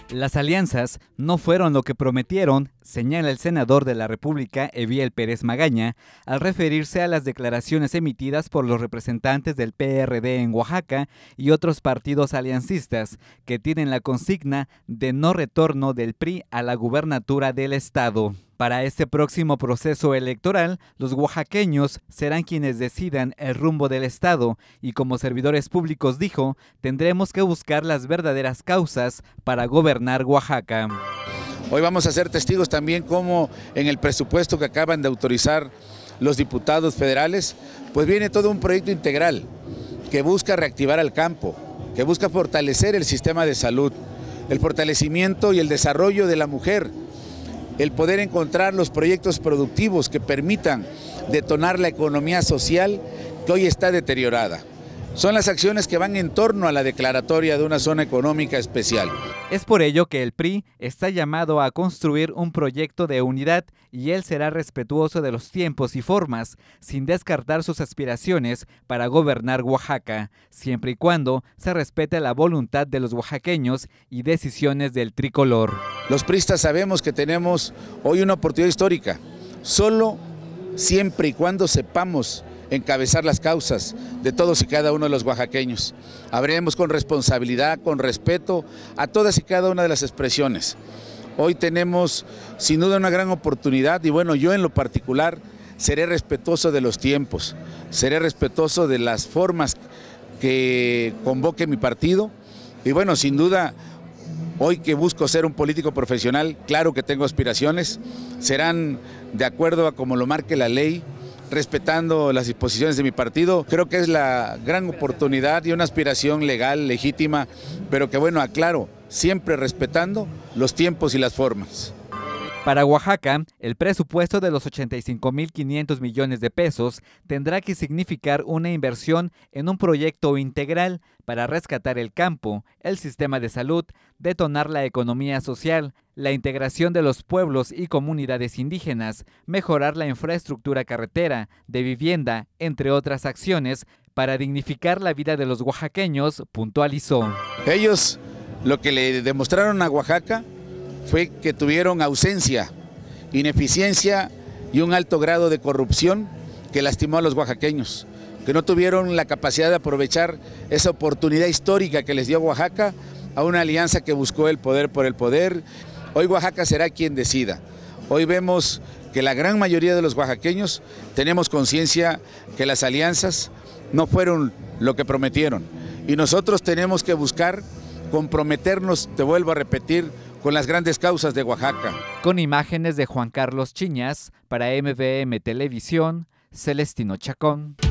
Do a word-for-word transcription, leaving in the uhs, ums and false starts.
Las alianzas no fueron lo que prometieron, señala el senador de la República, Eviel Pérez Magaña, al referirse a las declaraciones emitidas por los representantes del P R D en Oaxaca y otros partidos aliancistas que tienen la consigna de no retorno del P R I a la gubernatura del estado. Para este próximo proceso electoral, los oaxaqueños serán quienes decidan el rumbo del estado y, como servidores públicos dijo, tendremos que buscar las verdaderas causas para gobernar Oaxaca. Hoy vamos a ser testigos también cómo en el presupuesto que acaban de autorizar los diputados federales, pues viene todo un proyecto integral que busca reactivar al campo, que busca fortalecer el sistema de salud, el fortalecimiento y el desarrollo de la mujer, el poder encontrar los proyectos productivos que permitan detonar la economía social que hoy está deteriorada. Son las acciones que van en torno a la declaratoria de una zona económica especial. Es por ello que el P R I está llamado a construir un proyecto de unidad y él será respetuoso de los tiempos y formas, sin descartar sus aspiraciones para gobernar Oaxaca, siempre y cuando se respete la voluntad de los oaxaqueños y decisiones del tricolor. Los priistas sabemos que tenemos hoy una oportunidad histórica, solo siempre y cuando sepamos encabezar las causas de todos y cada uno de los oaxaqueños. Habremos con responsabilidad, con respeto a todas y cada una de las expresiones. Hoy tenemos sin duda una gran oportunidad y bueno, yo en lo particular seré respetuoso de los tiempos, seré respetuoso de las formas que convoque mi partido y bueno, sin duda hoy que busco ser un político profesional, claro que tengo aspiraciones, serán de acuerdo a como lo marque la ley, respetando las disposiciones de mi partido. Creo que es la gran oportunidad y una aspiración legal, legítima, pero que bueno, aclaro, siempre respetando los tiempos y las formas. Para Oaxaca, el presupuesto de los ochenta y cinco mil quinientos millones de pesos tendrá que significar una inversión en un proyecto integral para rescatar el campo, el sistema de salud, detonar la economía social, la integración de los pueblos y comunidades indígenas, mejorar la infraestructura carretera, de vivienda, entre otras acciones, para dignificar la vida de los oaxaqueños, puntualizó. Ellos lo que le demostraron a Oaxaca fue que tuvieron ausencia, ineficiencia y un alto grado de corrupción que lastimó a los oaxaqueños, que no tuvieron la capacidad de aprovechar esa oportunidad histórica que les dio Oaxaca a una alianza que buscó el poder por el poder. Hoy Oaxaca será quien decida. Hoy vemos que la gran mayoría de los oaxaqueños tenemos conciencia que las alianzas no fueron lo que prometieron y nosotros tenemos que buscar comprometernos, te vuelvo a repetir, con las grandes causas de Oaxaca. Con imágenes de Juan Carlos Chiñas, para M V M Televisión, Celestino Chacón.